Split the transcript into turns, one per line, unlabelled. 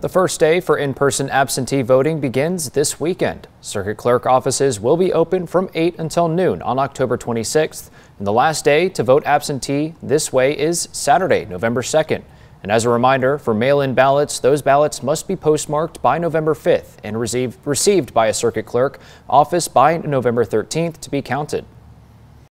The first day for in-person absentee voting begins this weekend. Circuit clerk offices will be open from 8 until noon on October 26th. And the last day to vote absentee this way is Saturday, November 2nd. And as a reminder, for mail-in ballots, those ballots must be postmarked by November 5th and received by a circuit clerk office by November 13th to be counted.